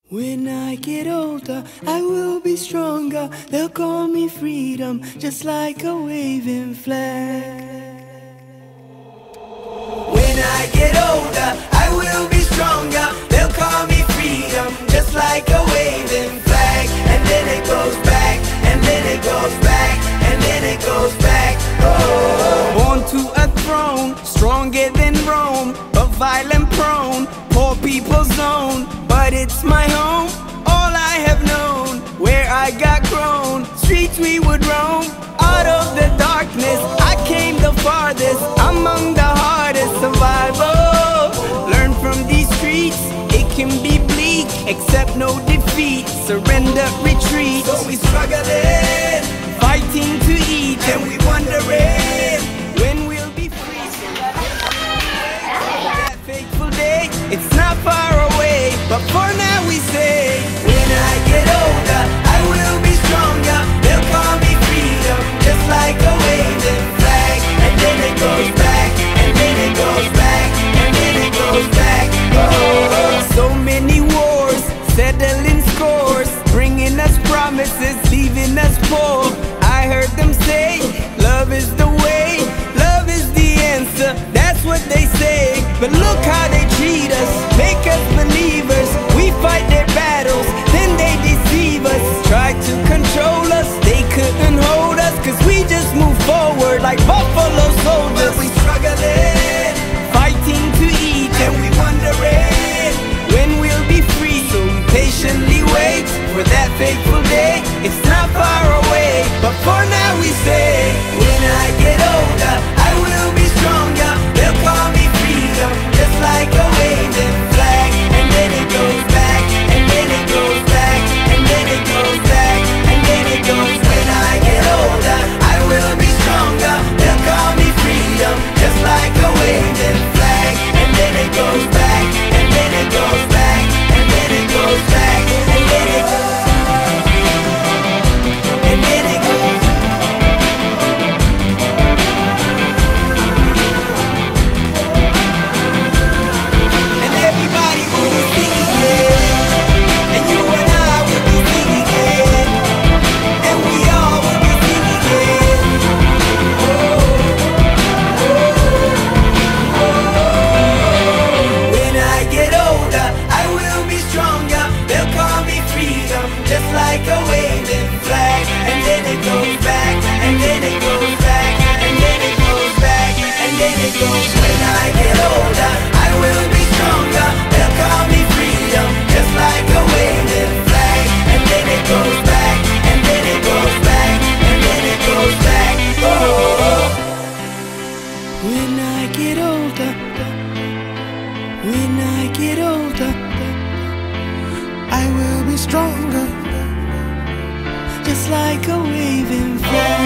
When I get older, I will be stronger. They'll call me freedom, just like a waving flag. When I get older, I will be stronger. They'll call me freedom, just like a waving flag. And then it goes back, and then it goes back, and then it goes back. Oh. Born to a throne, stronger than Rome, but violent prone, poor people's zone. But it's my home, all I have known, where I got grown. Streets we would roam, out of the darkness I came the farthest, among the hardest. Survival, learn from these streets. It can be bleak, accept no defeat, surrender, retreat. So we struggling, fighting to eat, and we wondering when we'll be free. That fateful day, it's not far away, but for now we say, when I get older, I will be stronger. They'll call me freedom, just like a waving flag. And then it goes back, and then it goes back, and then it goes back. Oh. So many wars, settling scores, bringing us promises, leaving us poor. I heard them say, love is the way, love is the answer. That's what they say, but look how they treat us, make us believers. We fight their battles, then they deceive us. Try to control us, they couldn't hold us, cause we just move forward like buffalo soldiers. But we struggling, fighting to eat, and we wondering when we'll be free. So we patiently wait for that fateful day. It's not far away, but for now we say, when I get older, I will be stronger. They'll call me freedom, just like a waving flag. And then it goes back, and then it goes back, and then it goes back, and then it goes. When I get older, I will be stronger. They'll call me freedom, just like a waving flag. And then it goes back, and then it goes back, and then it goes back, and then it goes. Just like a waving flag, and then it goes back, and then it goes back, and then it goes back, and then it goes. When I get older, I will be stronger. They'll call me freedom, just like a waving flag, and then it goes back, and then it goes back, and then it goes back. Oh. When I get older, when I get older, I will be stronger, just like a waving flag.